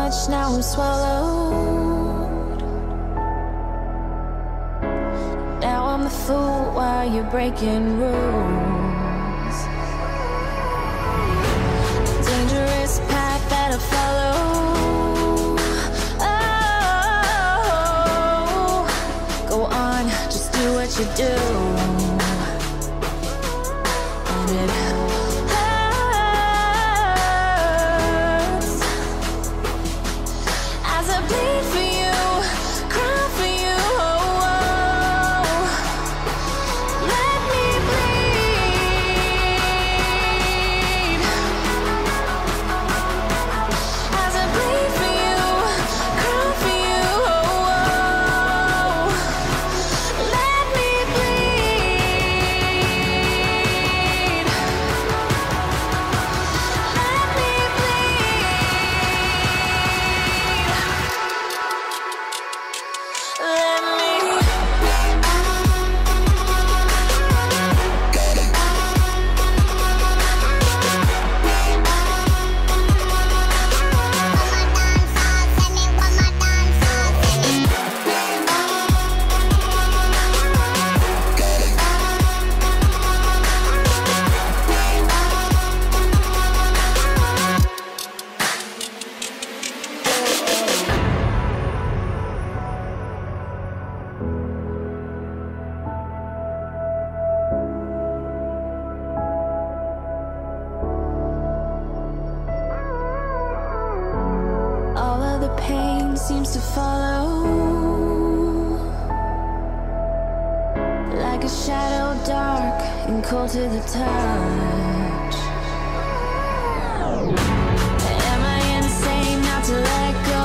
much, now I'm swallowed. Now I'm the fool while you're breaking rules. Dangerous path that I follow. Oh, go on, just do what you do. And it hurts as I bleed for you, cry for you. Oh, let me bleed as I bleed for you, cry for you. Oh, let me bleed. Let me all of the pain seems to follow like a shadow, dark and cold to the touch. Am I insane not to let go?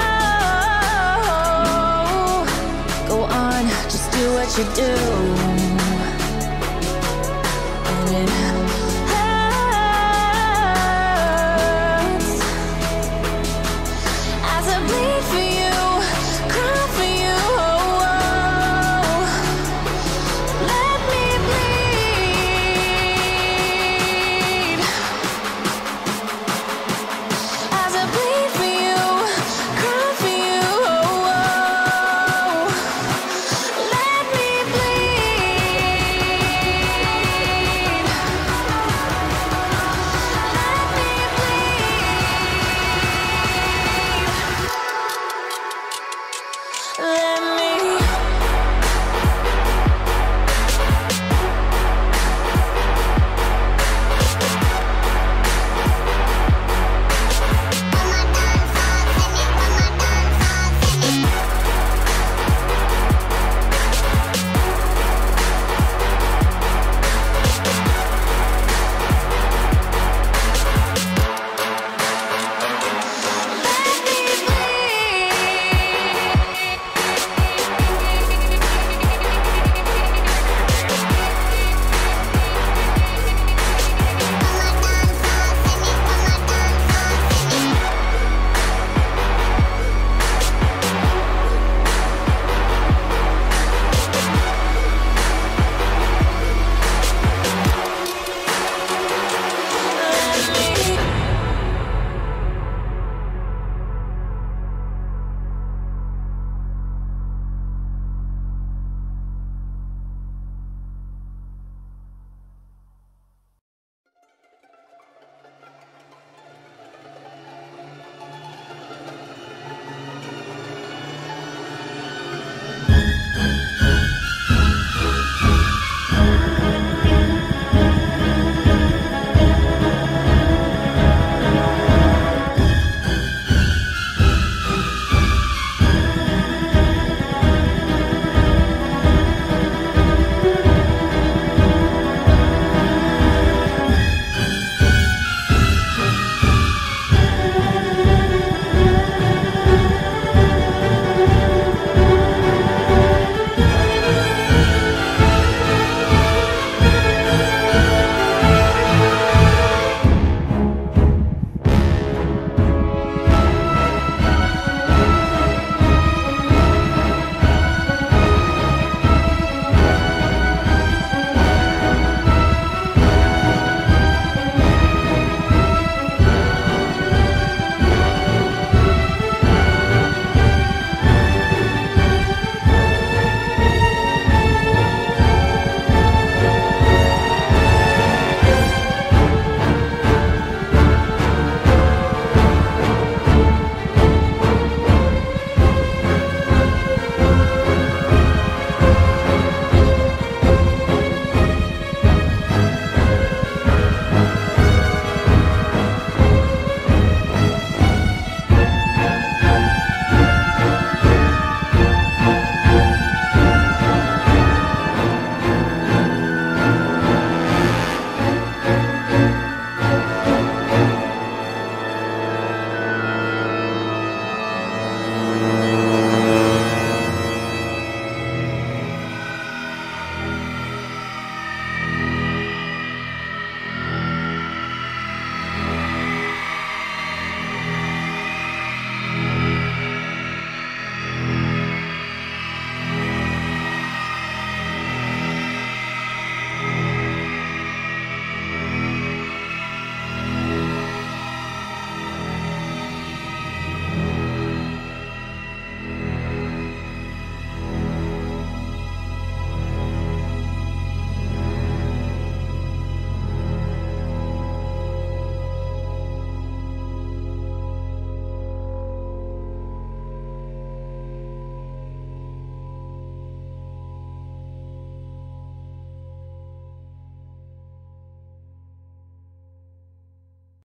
Oh, go on, just do what you do.